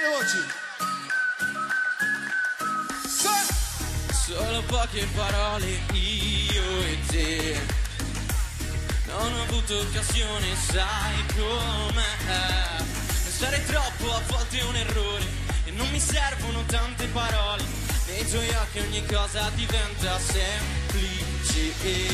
le voci. Solo poche parole io e te. Non ho avuto occasione, sai com'è. Pensare troppo a volte è un errore e non mi servono tante parole. Nei tuoi occhi ogni cosa diventa semplice.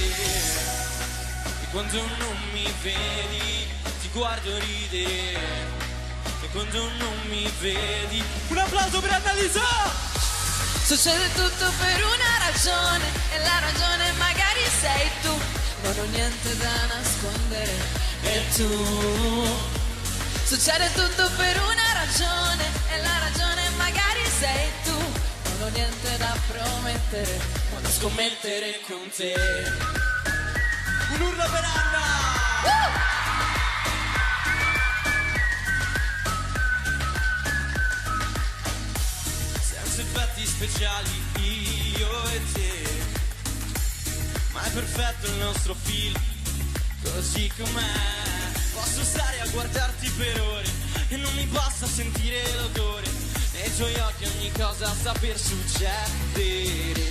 E quando non mi vedi ti guardo ridere. E quando non mi vedi... Un applauso per Annalisa! Succede tutto per una ragione e la ragione magari sei tu. Non ho niente da nascondere e tu. Succede tutto per una ragione e la ragione magari sei tu. Non ho niente da promettere, ma da scommettere con te. Un urlo per Anna! Senza effetti speciali io e te, ma è perfetto il nostro film, così com'è. Posso stare a guardarti per ore e non mi basta sentire l'odore. Nei tuoi occhi ogni cosa sta per succedere.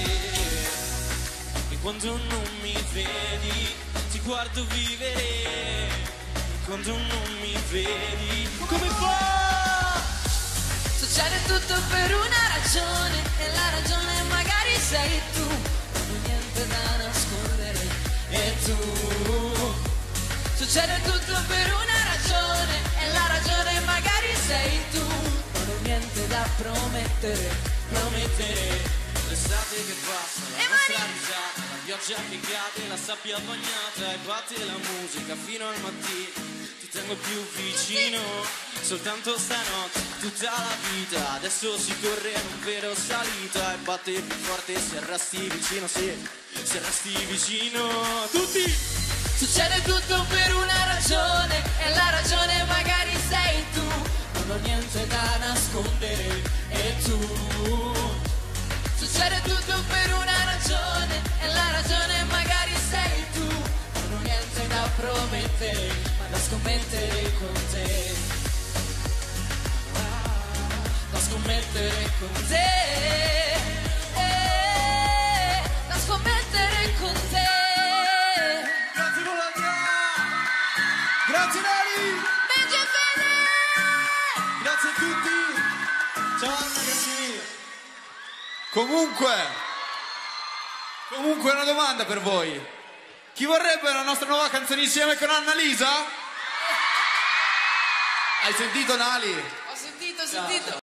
E quando non mi vedi ti guardo vivere. E quando non mi vedi come fa? Succede tutto per una ragione e la ragione magari sei tu. Non ho niente da nascondere e tu. Succede tutto per una ragione e la ragione magari sei tu. Non ho niente da promettere. L'estate che passa, la nostra risata, la pioggia che cade, la sabbia bagnata e batte la musica fino al mattino. Ti tengo più vicino, soltanto stanotte, tutta la vita. Adesso si corre, non vedo salita e batte più forte se resti vicino, sì, se resti vicino. Tutti! Succede tutto per una ragione e la ragione magari sei tu. Non ho niente da nascondere e tu. Succede tutto per una ragione e la ragione magari sei tu. Non ho niente da promettere, ma da scommettere con te. Da scommettere con te. Da scommettere con te. Grazie Nali! Benji e Fede! Grazie a tutti! Ciao Anna, grazie mille! Comunque una domanda per voi. Chi vorrebbe la nostra nuova canzone insieme con Annalisa? Hai sentito Nali? Ho sentito.